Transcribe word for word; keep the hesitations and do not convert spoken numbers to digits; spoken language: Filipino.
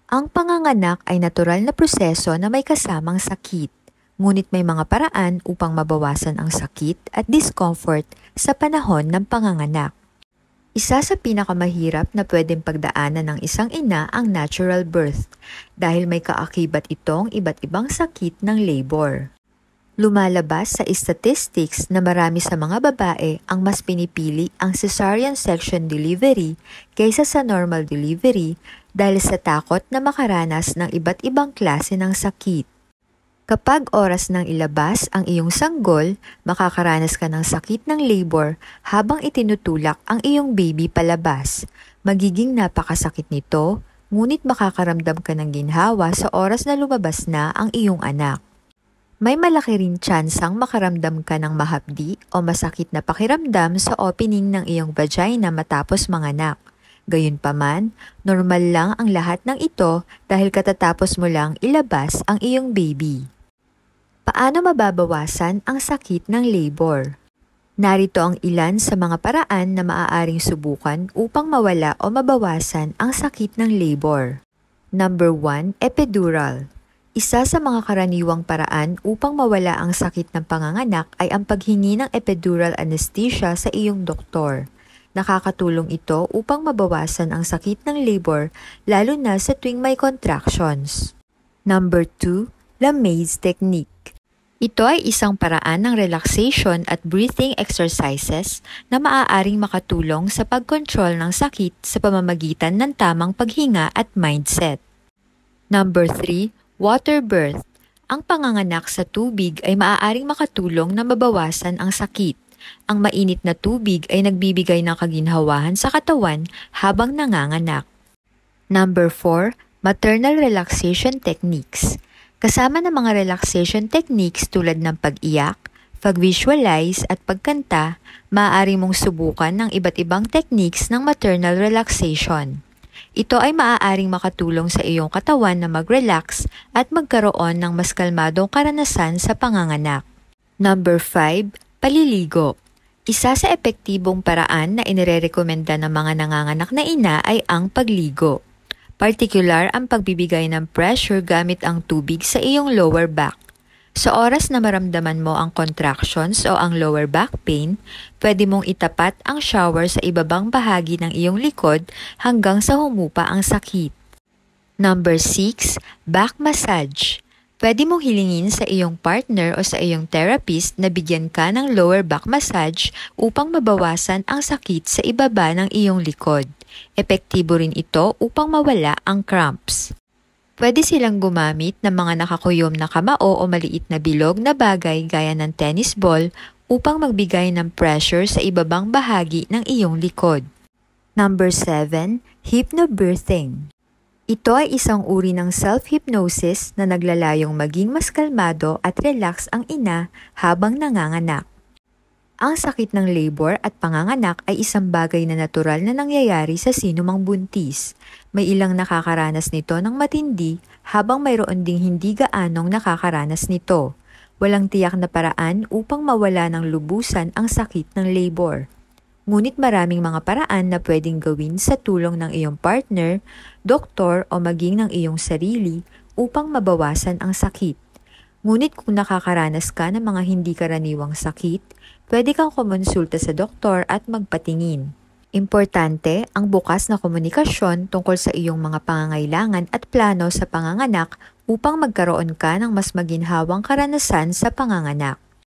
Ang panganganak ay natural na proseso na may kasamang sakit, ngunit may mga paraan upang mabawasan ang sakit at discomfort sa panahon ng panganganak. Isa sa pinakamahirap na pwedeng pagdaanan ng isang ina ang natural birth dahil may kaakibat itong iba't ibang sakit ng labor. Lumalabas sa statistics na marami sa mga babae ang mas pinipili ang cesarean section delivery kaysa sa normal delivery dahil sa takot na makaranas ng iba't ibang klase ng sakit. Kapag oras ng ilabas ang iyong sanggol, makakaranas ka ng sakit ng labor habang itinutulak ang iyong baby palabas. Magiging napakasakit nito, ngunit makakaramdam ka ng ginhawa sa oras na lumabas na ang iyong anak. May malaki rin tsansang makaramdam ka ng mahapdi o masakit na pakiramdam sa opening ng iyong vagina matapos manganak. Gayunpaman, normal lang ang lahat ng ito dahil katatapos mo lang ilabas ang iyong baby. Paano mababawasan ang sakit ng labor? Narito ang ilan sa mga paraan na maaaring subukan upang mawala o mabawasan ang sakit ng labor. Number one, epidural. Isa sa mga karaniwang paraan upang mawala ang sakit ng panganganak ay ang paghingi ng epidural anesthesia sa iyong doktor. Nakakatulong ito upang mabawasan ang sakit ng labor lalo na sa tuwing may contractions. Number two, Lamaze technique. Ito ay isang paraan ng relaxation at breathing exercises na maaaring makatulong sa pagkontrol ng sakit sa pamamagitan ng tamang paghinga at mindset. Number three, water birth. Ang panganganak sa tubig ay maaaring makatulong na mabawasan ang sakit. Ang mainit na tubig ay nagbibigay ng kaginhawahan sa katawan habang nanganganak. Number four, maternal relaxation techniques. Kasama ng mga relaxation techniques tulad ng pag-iyak, pag-visualize at pagkanta, maaari mong subukan ng iba't ibang techniques ng maternal relaxation. Ito ay maaaring makatulong sa iyong katawan na mag-relax at magkaroon ng mas kalmadong karanasan sa panganganak. Number five, paliligo. Isa sa epektibong paraan na inirerekomenda ng mga nanganganak na ina ay ang pagligo. Partikular ang pagbibigay ng pressure gamit ang tubig sa iyong lower back. Sa oras na maramdaman mo ang contractions o ang lower back pain, pwede mong itapat ang shower sa ibabang bahagi ng iyong likod hanggang sa humupa ang sakit. Number six, back massage. Pwede mong hilingin sa iyong partner o sa iyong therapist na bigyan ka ng lower back massage upang mabawasan ang sakit sa ibaba ng iyong likod. Epektibo rin ito upang mawala ang cramps. Pwede silang gumamit ng mga nakakuyom na kamao o maliit na bilog na bagay gaya ng tennis ball upang magbigay ng pressure sa ibabang bahagi ng iyong likod. Number seven, hypnobirthing. Ito ay isang uri ng self-hypnosis na naglalayong maging mas kalmado at relax ang ina habang nanganganak. Ang sakit ng labor at panganganak ay isang bagay na natural na nangyayari sa sinumang buntis. May ilang nakakaranas nito ng matindi habang mayroon ding hindi gaanong nakakaranas nito. Walang tiyak na paraan upang mawala ng lubusan ang sakit ng labor. Ngunit maraming mga paraan na pwedeng gawin sa tulong ng iyong partner, doktor o maging ng iyong sarili upang mabawasan ang sakit. Ngunit kung nakakaranas ka ng mga hindi karaniwang sakit, pwede kang kumonsulta sa doktor at magpatingin. Importante ang bukas na komunikasyon tungkol sa iyong mga pangangailangan at plano sa panganganak upang magkaroon ka ng mas maginhawang karanasan sa panganganak.